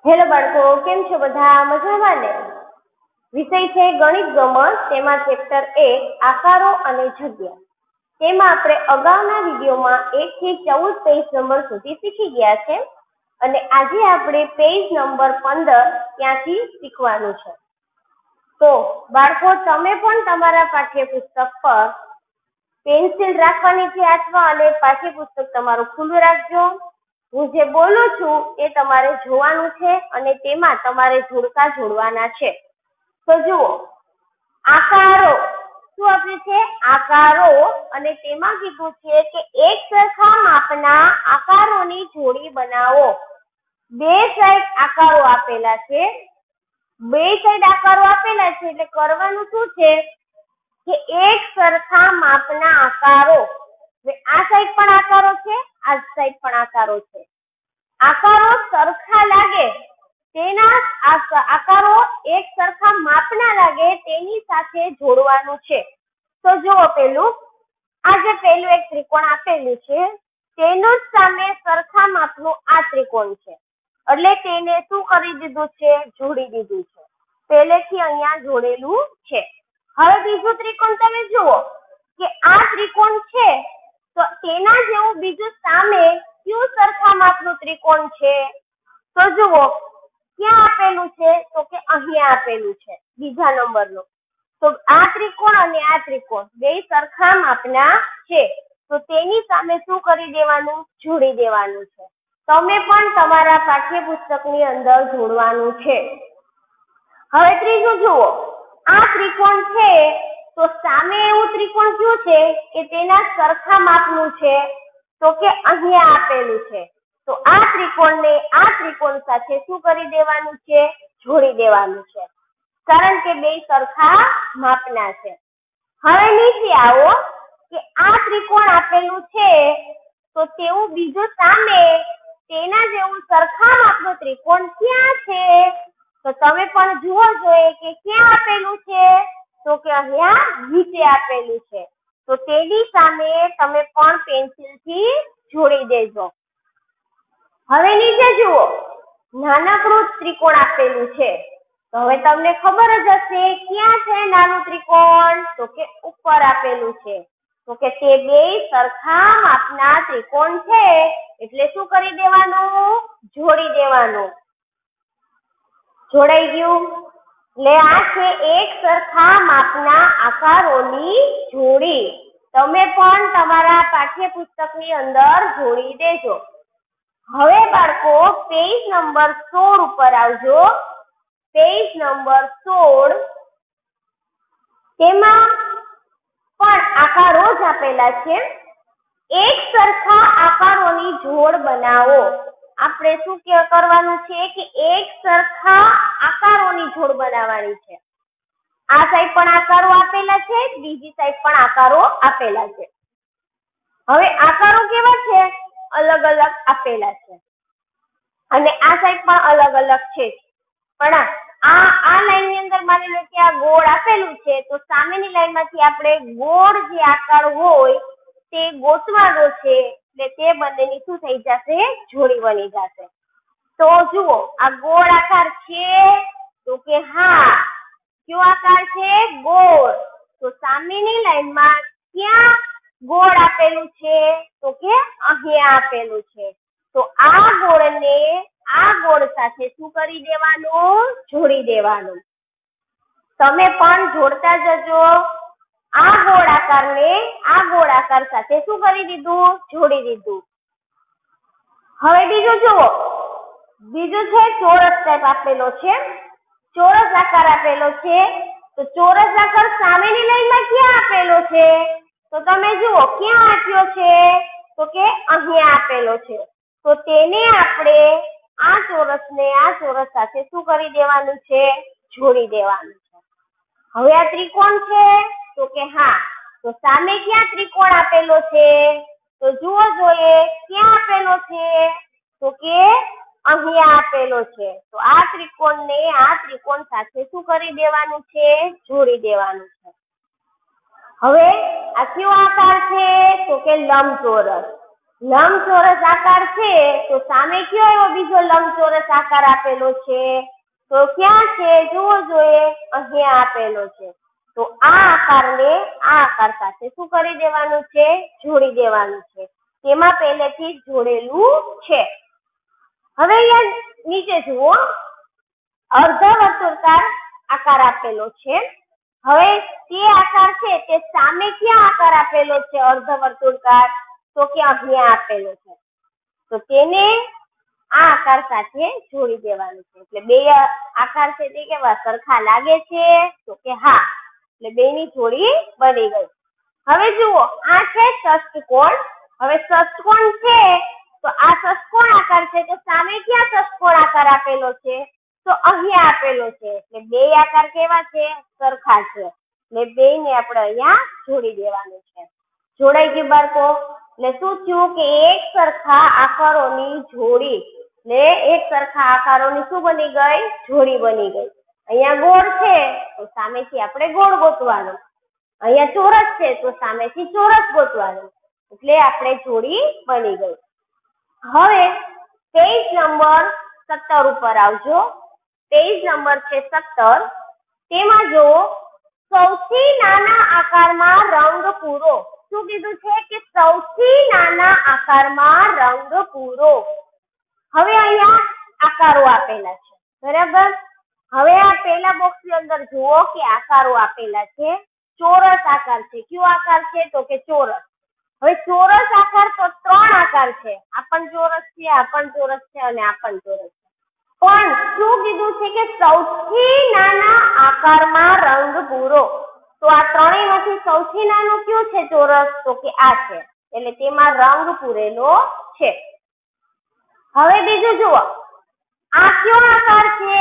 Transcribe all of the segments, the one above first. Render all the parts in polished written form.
Hello બાળકો, કેમ છો બધા? મજામાં ને? વિષય છે ગણિત ગમત. તેમાં ચેપ્ટર 1 આકારો અને જગ્યા. તેમાં આપણે અગાઉના વિડીયોમાં 1 થી 14 પેજ નંબર સુધી શીખી ગયા છે અને આજે આપણે પેજ નંબર 15 ત્યાંથી શીખવાનું છે. તો બાળકો, તમે પણ તમારા પાઠ્યપુસ્તક પર પેન્સિલ રાખવાની છે હાથમાં અને પાઠ્યપુસ્તક તમારું ખુલ્લું રાખજો. હું જે બોલું છું એ તમારે જોવાનું છે અને તેમાં તમારે જોડકા જોડવાના છે. તો જુઓ, આકારો શું આપ્યું છે? આકારો. અને તેમાં કીધું છે કે એક સરખા માપના આકારોની જોડી બનાવો. બે સાઈડ આકારો આપેલા છે. બે સાઈડ આકારો આપેલા છે એટલે કરવાનું શું છે કે એક સરખા માપના આકારો. આ સાઈડ પણ આકારો છે, આ સાઈડ પણ આકારો છે. આકારો સરખા લાગે તેના આકારો એક સરખા માપના લાગે તેની સાથે જોડવાનું છે. તો જુઓ, પેલું એક ત્રિકોણ આપેલું છે, તેનું જ સામે સરખા માપનું આ ત્રિકોણ છે એટલે તેને શું કરી દીધું છે? જોડી દીધું છે. પહેલેથી અહીંયા જોડેલું છે. હવે બીજું ત્રિકોણ તમે જુઓ કે આ ત્રિકોણ છે તો તેના જેવું બીજું સામે કયું સરખા માપનું ત્રિકોણ છે? તો જુઓ, ક્યાં આપેલું છે? તો કે અહીંયા આપેલું છે, બીજા નંબરનું. તો આ ત્રિકોણ અને આ ત્રિકોણ બે સરખા માપના છે તો તેની સામે શું કરી દેવાનું? જોડી દેવાનું છે. તમે પણ તમારા પાઠ્યપુસ્તકની અંદર જોડવાનું છે. હવે ત્રીજું જુઓ, આ ત્રિકોણ છે તો સામે એવું ત્રિકોણ કયું છે કે તેના સરખા માપનું છે? તો કે અહીંયા આપેલું છે. તો આ ત્રિકોણને આ ત્રિકોણ સાથે શું કરી દેવાનું છે? જોડી દેવાનું છે, કારણ કે બે સરખા માપના છે. હવે નીચે આવો કે આ ત્રિકોણ આપેલું છે તો તેવું બીજું સામે તેના જેવું સરખા માપનું ત્રિકોણ ક્યાં છે? તો તમે પણ જુઓ જોઈએ કે ક્યાં આપેલું છે? તો કે અહીંયા નીચે આપેલું છે. તો તેની સામે તમે પણ પેન્સિલથી જોડી દેજો. હવે નીચે જુઓ, નાનકડું ત્રિકોણ આપેલું છે. તો હવે તમને ખબર જ હશે ક્યાં છે નાનું ત્રિકોણ? તો કે ઉપર આપેલું છે. તો કે તે બે સરખા માપના ત્રિકોણ છે એટલે શું કરી દેવાનું? જોડી દેવાનું. જોડાઈ ગયું? એટલે આ છે એક સરખા માપના આકારોની જોડી. તમે પણ તમારા પાઠ્યપુસ્તકની અંદર જોડી દેજો. હવે બાળકો, પેજ નંબર 16 ઉપર આવજો. પેજ નંબર 16, તેમાં પણ આકારો જ આપેલા છે. એક સરખા આકારોની જોડ બનાવો. આપણે શું કરવાનું છે કે એક સરખા આકારોની જોડ બનાવવાની છે. આ સાઈડ પણ આકારો આપેલા છે, બીજી સાઈડ પણ આકારો આપેલા છે. હવે આકારો કેવા છે? અલગ અલગ આપેલા છે અને આ સાઈડ પણ અલગ અલગ છે. પણ આ લાઈન ની અંદર માની લો કે આ ગોળ આપેલું છે તો સામેની લાઈન માંથી આપણે ગોળ જે આકાર હોય તે ગોતવાનો છે એટલે તે બંનેની શું થઈ જશે? જોડી બની જશે. તો જુઓ, આ ગોળ આકાર છે? તો કે હા. કયો આકાર છે? ગોળ. તો સામેની લાઈનમાં ક્યાં ગોળ આપેલું છે? તો કે અહીંયા આપેલું છે. તો આ ગોળને આ ગોળ સાથે શું કરી દેવાનું? જોડી દેવાનું. તમે પણ જોડતા જજો. આ ગોળ આકારને આ ગોળ આકાર સાથે શું કરી દીધું? જોડી દીધું. હવે બીજું જુઓ, બીજું છે ચોરસ ટાઈપ આપેલો છે. ચોરસ આકાર આપેલો છે. તો ચોરસ આકાર સામેની લાઈનમાં ક્યાં આપેલો છે? તો તમે જુઓ, ક્યાં આપ્યો છે? તો કે અહીંયા આપેલો છે. તો તેને આપણે આ ચોરસને આ ચોરસ સાથે શું કરી દેવાનું છે? જોડી દેવાનું છે. હવે આ ત્રિકોણ છે? તો કે હા. તો સામે ક્યાં ત્રિકોણ આપેલો છે? તો જુઓ જોઈએ, ક્યાં આપેલો છે? તો કે અહીંયા આપેલો છે. તો આ ત્રિકોણને આ ત્રિકોણ સાથે શું કરી દેવાનું છે? જોડી દેવાનું છે. હવે આ કયો આકાર છે? તો કે લંબચોરસ. લંબચોરસ આકાર છે તો સામે કયો એવો બીજો લંબચોરસ આકાર આપેલો છે? તો ક્યાં છે જુઓ જોઈએ, અહીંયા આપેલો છે. તો આ આકારને આ આકાર સાથે શું કરી દેવાનું છે? જોડી દેવાનું છે. તેમાં પહેલેથી જ જોડેલું છે. હવે અહીંયા નીચે જુઓ, અર્ધવર્તુળાકાર આકાર આપેલો છે. હવે તે આકાર છે તે સામે ક્યાં આકાર આપેલો છે અર્ધવર્તુળાકાર? તો કે અહીંયા આપેલો છે. તો તેને આ આકાર સાથે જોડી દેવાનું છે. એટલે બે આકાર છે તે કેવા સરખા લાગે છે? તો કે હા. એટલે બેની જોડી બની ગઈ. હવે જુઓ, આ છે ષષ્ઠકોણ. હવે ષષ્ઠકોણ છે તો આ ષષ્ઠકોણ આકાર છે તો સામે ક્યાં ષષ્ઠકોણ આકાર આપેલો છે? તો અહીંયા આપેલો છે. એટલે બે આકાર કેવા છે? સરખા છે. એટલે બેને આપણે અહીંયા જોડી દેવાનું છે. જોડાઈ ગયું બાળકો? એટલે શું થયું કે એક સરખા આકારોની જોડી, એટલે એક સરખા આકારોની શું બની ગઈ? જોડી બની ગઈ. અહીંયા ગોળ છે તો સામેથી આપણે ગોળ ગોતવાનું, અહીંયા ચોરસ છે તો સામેથી ચોરસ ગોતવાનું. એટલે આપણે જોડી બની ગઈ. હવે પેજ નંબર 17 ઉપર આવજો. પેજ નંબર છે 17. તેમાં જો સૌથી નાના આકારમાં રંગ પૂરો. શું કીધું છે કે સૌથી નાના આકારમાં રંગ પૂરો. હવે અહીંયા આકારો આપેલા છે, બરાબર? હવે આ પહેલા બોક્સની અંદર જુઓ કે આકારો આપેલા છે. ચોરસ આકાર છે. કયો આકાર છે? તો કે ચોરસ. હવે ચોરસ આકાર તો 3 આકાર છે. આ પણ ચોરસ છે, આ પણ ચોરસ છે અને આ પણ ચોરસ છે. પણ શું કીધું છે કે સૌથી નાના આકારમાં રંગ પૂરો. તો આ ત્રણેયમાંથી સૌથી નાનો કયો છે ચોરસ? તો કે આ છે. એટલે તેમાં રંગ પૂરેલો છે. હવે બીજું જુઓ, આ કયો આકાર છે?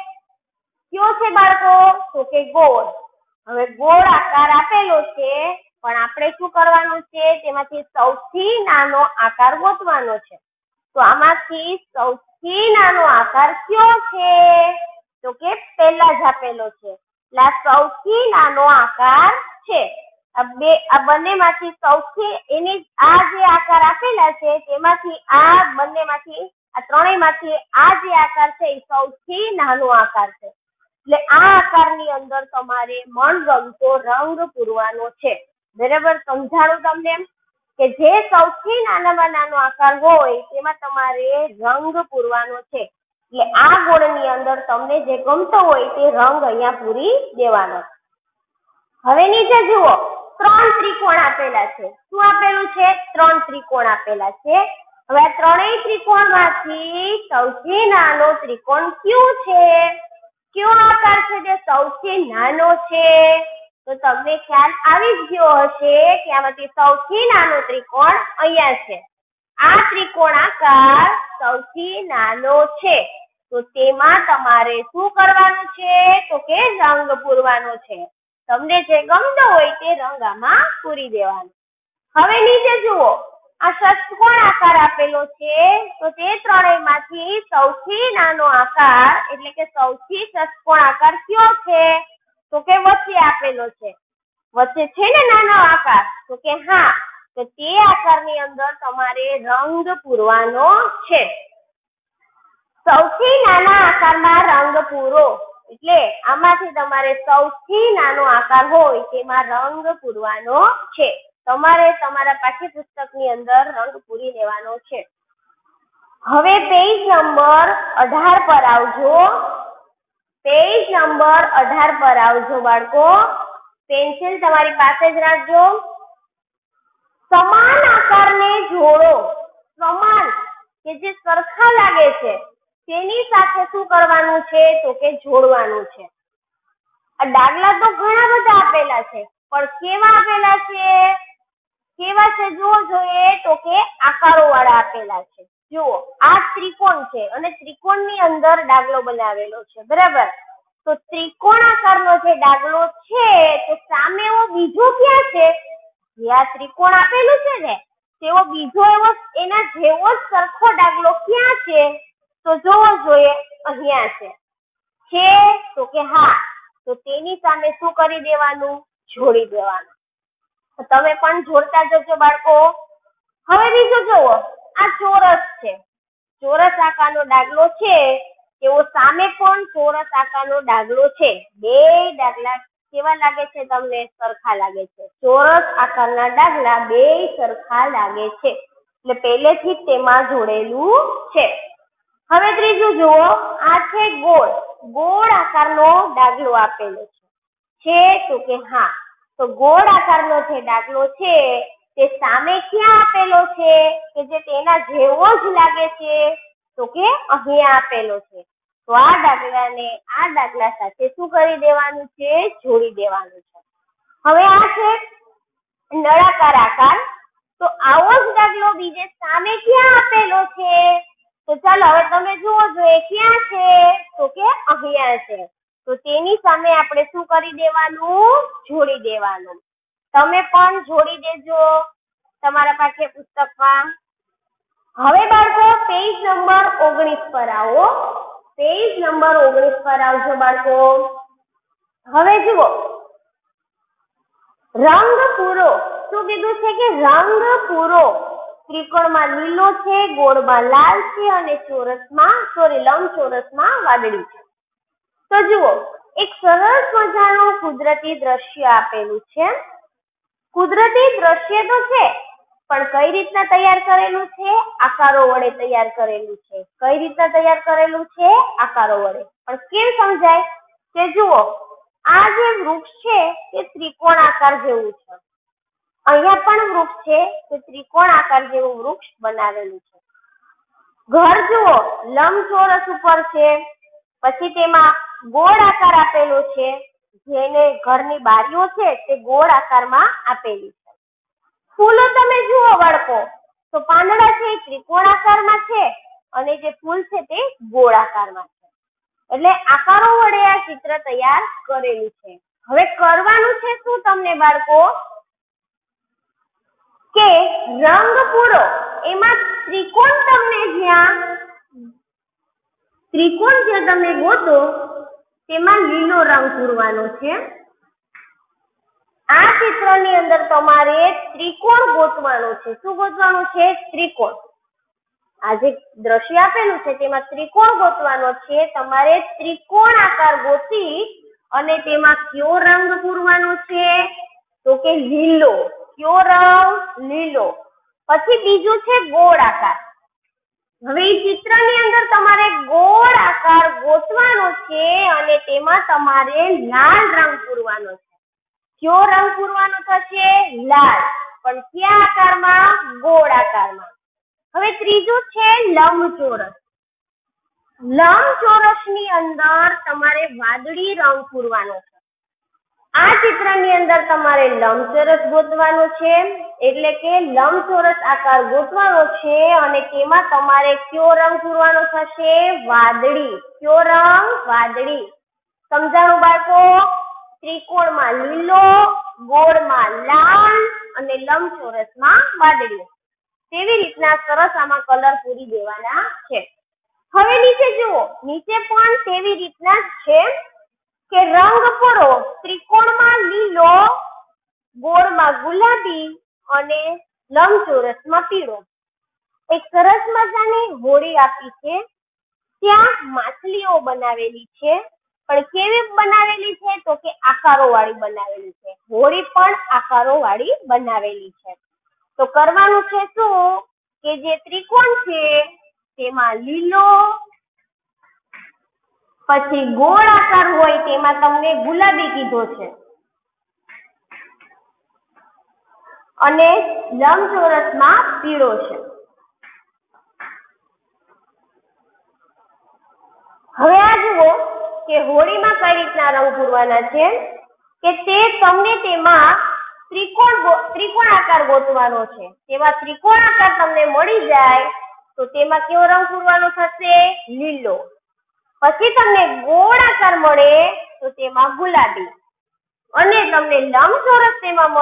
કયો છે બાળકો? તો કે ગોળ. હવે ગોળ આકાર આપેલો છે પણ આપણે શું કરવાનું છે? તેમાંથી સૌથી નાનો આકાર ગોતવાનો છે. તો આમાંથી સૌથી નાનો આકાર કયો છે? તો કે પહેલા જ આપેલો છે. એટલે આ સૌથી નાનો આકાર છે. આ બંનેમાંથી સૌથી એની આ જે આકાર આપેલા છે તેમાંથી આ બંનેમાંથી આ ત્રણેયમાંથી આ જે આકાર છે એ સૌથી નાનો આકાર છે. એટલે આ આકારની અંદર તમારે મનગમતો રંગ પૂરવાનો છે. બરાબર? સમજાણું તમને કે જે સૌથી નાનામાં નાનો આકાર હોય તેમાં તમારે રંગ પૂરવાનો છે. એટલે આ ગોળની અંદર તમને જે ગમતો હોય તે રંગ અહીંયા પૂરી દેવાનો. હવે નીચે જુઓ, 3 ત્રિકોણ આપેલા છે. શું આપેલું છે? 3 ત્રિકોણ આપેલા છે. હવે આ ત્રણેય ત્રિકોણમાંથી સૌથી નાનો ત્રિકોણ કયો છે? કયો આકાર છે જે સૌથી નાનો છે? તો તમને ખ્યાલ આવી જ ગયો હશે કે આમાંથી સૌથી નાનો ત્રિકોણ અહીંયા છે. આ ત્રિકોણ આકાર સૌથી નાનો છે. તો તેમાં તમારે શું કરવાનું છે? તો કે રંગ પૂરવાનો છે. તમને જે ગમતો હોય તે રંગ આમાં પૂરી દેવાનો. હવે નીચે જુઓ, આ ષષ્ઠકોણ આકાર આપેલો છે તો તે ત્રણેયમાંથી સૌથી નાનો આકાર એટલે કે સૌથી ષષ્ઠકોણ આકાર કયો છે? તો કે વચ્ચે આપેલો છે. વચ્ચે છે ને નાનો આકાર? તો કે હા. તો તે આકારની અંદર તમારે રંગ પૂરવાનો છે. સૌથી નાના આકારમાં રંગ પૂરો. એટલે આમાંથી તમારે સૌથી નાનો આકાર હોય તેમાં રંગ પૂરવાનો છે. તમારે તમારા પાઠ્યપુસ્તકની અંદર રંગ પૂરી લેવાનો છે. હવે પેજ નંબર 18 પર આવજો. પેજ નંબર 18 પર આવજો બાળકો. પેન્સિલ તમારી પાસે જ રાખજો. સમાન આકારને જોડો. સમાન કે જે સરખા લાગે છે તેની સાથે શું કરવાનું છે? તો કે જોડવાનું છે. આ દાખલા તો ઘણા બધા આપેલા છે પણ કેવા આપેલા છે? કેવા છે જુઓ જોઈએ. તો કે આકારો વાળા આપેલા છે. જુઓ, આ ત્રિકોણ છે અને ત્રિકોણની અંદર ડાગલો બનાવેલો છે, બરાબર? તો ત્રિકોણ આકારનો જે ડાગલો છે તો સામે એવો બીજો ક્યાં છે? જે આ ત્રિકોણ આપેલું છે ને તેવો બીજો એવો એના જેવો જ સરખો ડાગલો ક્યાં છે? તો જોવો જોઈએ, અહીંયા છે. તો કે હા. તો તેની સામે શું કરી દેવાનું? જોડી દેવાનું. તમે પણ જોડતા જજો બાળકો. હવે બીજું જુઓ, આ ચોરસ છે, ચોરસ આકારનો ડાગલો છે, એવો સામે પણ ચોરસ આકારનો ડાગલો છે. બે ડાગલા કેવા લાગે છે તમને? સરખા લાગે છે. ચોરસ આકારના ડાગલા બે સરખા લાગે છે, એટલે પહેલેથી જ તેમાં જોડેલું છે. હવે ત્રીજું જુઓ, આ છે ગોળ, ગોળ આકારનો ડાગલો આપેલો છે તો કે હા, તો ગોળ આકારનો જે ડાગલો છે તે સામે ક્યાં આપેલો છે કે જે તેના જેવો જ લાગે છે? તો કે અહીંયા આપેલો છે. તો આ ડાગલાને આ ડાગલા સાથે શું કરી દેવાનું છે? જોડી દેવાનું છે. હવે આ છે નળાકાર આકાર, તો આવો જ ડાગલો બીજે સામે ક્યાં આપેલો છે? તો ચાલો હવે તમે જુઓ છો એ ક્યાં છે? તો કે અહીંયા છે. તો તેની સામે આપણે શું કરી દેવાનું? જોડી દેવાનું. તમે પણ જોડી દેજો તમારા પાઠ્યપુસ્તકમાં. હવે બાળકો પેજ નંબર 19 પર આવો. પેજ નંબર 19 પર આવજો બાળકો. હવે જુઓ, રંગ પૂરો. શું કીધું છે કે રંગ પૂરો. ત્રિકોણમાં લીલો છે, ગોળમાં લાલ છે અને લંબચોરસમાં વાદળી છે. તો જુઓ, એક સરસ મજાનું કુદરતી દ્રશ્ય આપેલું છે. કુદરતી દ્રશ્ય તો છે, પણ કઈ રીતના તૈયાર કરેલું છે? આકારો વડે તૈયાર કરેલું છે. કઈ રીતના તૈયાર કરેલું છે? આકારો વડે. પણ કેમ સમજાય? કે જુઓ, આ જે વૃક્ષ છે તે ત્રિકોણ આકાર જેવું છે. અહીંયા પણ વૃક્ષ છે તે ત્રિકોણ આકાર જેવું વૃક્ષ બનાવેલું છે. ઘર જુઓ, લંબચોરસ ઉપર છે, પછી તેમાં ગોળ આકાર આપેલો છે, જેને ઘરની બારીઓ છે તે ગોળ આકારમાં આપેલી છે. ફૂલો તમે જુઓ બાળકો, તો પાંદડા છે એ ત્રિકોણ આકારમાં છે અને જે ફૂલ છે તે ગોળ આકારમાં છે. એટલે આકારો વડે આ ચિત્ર તૈયાર કરેલું છે. હવે કરવાનું છે શું તમને બાળકો? કે રંગ પૂરો. એમાં ત્રિકોણ જે તમે ગોતો તેમાં લીલો રંગ પૂરવાનો છે. આ ચિત્રની અંદર તમારે ત્રિકોણ ગોતવાનો છે. શું ગોતવાનું છે? ત્રિકોણ. આ જે દ્રશ્ય આપેલું છે તેમાં ત્રિકોણ ગોતવાનો છે. તમારે ત્રિકોણ આકાર ગોતી અને તેમાં કયો રંગ પૂરવાનો છે? તો કે લીલો. કયો રંગ? લીલો. પછી બીજું છે ગોળ આકાર. હવે એ ચિત્રની અંદર તમારે ગોળ આકાર ગોતવાનો છે અને તેમાં તમારે લાલ રંગ પૂરવાનો છે. કયો રંગ પૂરવાનો થશે? લાલ. પણ કયા આકારમાં? ગોળ આકારમાં. હવે ત્રીજું છે લંબચોરસ. લંબચોરસની અંદર તમારે વાદળી રંગ પૂરવાનો છે. આ ચિત્રની અંદર તમારે લંબચોરસ ગોતવાનો છે, એટલે કે લંબચોરસ આકાર ગોતવાનો છે અને તેમાં તમારે કયો રંગ પૂરવાનો થશે? વાદળી. કયો રંગ? વાદળી. સમજાણું બાળકો? ત્રિકોણમાં લીલો, ગોળમાં લાલ અને લંબચોરસમાં વાદળી. તેવી રીતના સરસ આમાં કલર પૂરી દેવાના છે. હવે નીચે જુઓ, નીચે પણ તેવી રીતના જ છે કે રંગ પૂરો. ત્રિકોણમાં લીલો, ગોળમાં ગુલાબી અને લંબચોરસમાં પીળો. એક સરસ મજાની હોળી આપી છે. ત્યાં માછલીઓ બનાવેલી છે, પણ કેવી બનાવેલી છે? તો કે આકારો વાળી બનાવેલી છે. હોળી પણ આકારો વાળી બનાવેલી છે. તો કરવાનું છે શું? કે જે ત્રિકોણ છે તેમાં લીલો, પછી ગોળ આકાર હોય તેમાં તમને ગુલાબી કીધો છે અને લંબચોરસમાં પીળો છે. હવે આ જુઓ કે હોળીમાં કઈ રીતના રંગ પૂરવાના છે કે તે તમને તેમાં ત્રિકોણ આકાર ગોતવાનો છે. તેમાં ત્રિકોણ આકાર તમને મળી જાય તો તેમાં કયો રંગ પૂરવાનો થશે? લીલો. પછી તમને ગોળ આકાર મળે તો તેમાં ગુલાબી અને તમને લંબચોરસ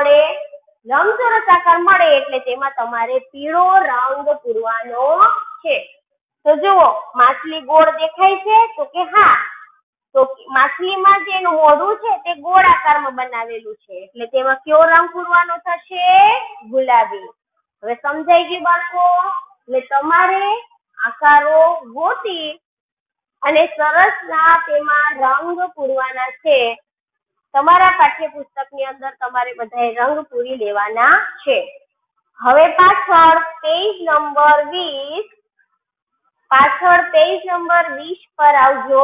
આકાર મળે એટલે તેમાં તમારે પીળો રંગ પૂરવાનો છે. તો જુઓ, માછલી ગોળ દેખાય છે? તો કે હા. તો માછલીમાં જે એનું મોઢું છે તે ગોળ આકારમાં બનાવેલું છે એટલે તેમાં કયો રંગ પૂરવાનો થશે? ગુલાબી. હવે સમજાઈ ગયું બાળકો? એટલે તમારે આકારો ગોતી અને સરસના તેમાં રંગ પૂરવાના છે. તમારા પાઠ્યપુસ્તકની અંદર તમારે બધાએ રંગ પૂરી લેવાના છે. હવે પાછળ પેજ નંબર 20 પર આવજો.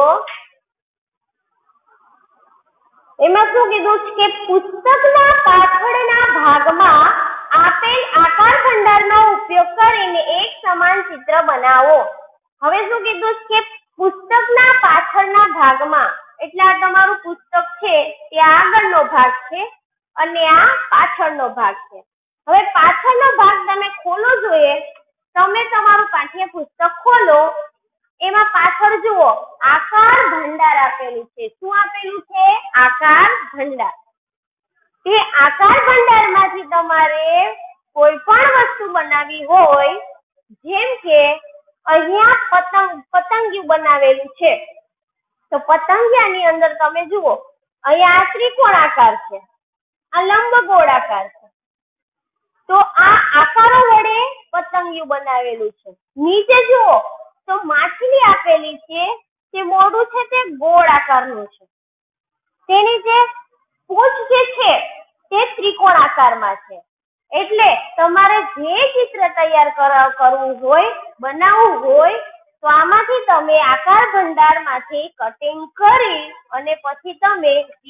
એમાં શું કીધું છે કે પુસ્તકના પાછળના ભાગમાં આપેલ આકાર ભંડારનો ઉપયોગ કરીને એક સમાન ચિત્ર બનાવો. હવે શું કીધું છે કે પુસ્તકના પાછળના ભાગમાં, એટલે આ તમારું પુસ્તક છે તે આગળનો ભાગ છે અને આ પાછળનો ભાગ છે. હવે પાછળનો ભાગ તમે ખોલો જોઈએ. તમે તમારું પાઠ્યપુસ્તક ખોલો, એમાં પાછળ જુઓ આકાર ભંડાર આપેલું છે. શું આપેલું છે? આકાર ભંડાર. તે આકાર ભંડારમાંથી તમારે કોઈ પણ વસ્તુ બનાવવી હોય, જેમ કે અહીંયા પતંગિયું બનાવેલું છે, તો પતંગિયાની અંદર તમે જુઓ અહીંયા આ ત્રિકોણ આકાર છે, આ લંબગોળ આકાર છે. તો આ આકારો વડે પતંગિયું બનાવેલું છે. નીચે જુઓ તો માછલી આપેલી છે, તે મોઢું છે તે ગોળ આકારનું છે. તેની જે પૂંછ જે છે તે ત્રિકોણ આકારમાં છે. એટલે તમારે જે ચિત્ર તૈયાર કરવું હોય, બનાવવું હોય, તો આમાંથી તમે આકાર ભંડારમાંથી કટિંગ કરી અને પછી તમે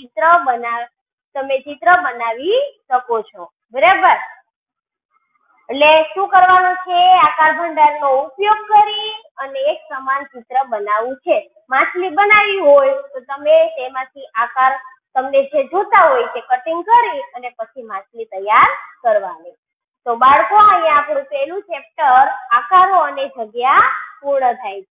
ચિત્ર બનાવી શકો છો. બરાબર? એટલે શું કરવાનું છે? આકાર ભંડારનો ઉપયોગ કરી અને એક સમાન ચિત્ર બનાવવું છે. માછલી બનાવી હોય તો તમે તેમાંથી આકાર તમને જે જોતા હોય તે કટિંગ કરી અને પછી માછલી તૈયાર કરવાની. તો બાળકો, અહીંયા આપણું પહેલું ચેપ્ટર આકારો અને જગ્યા પૂર્ણ થાય છે.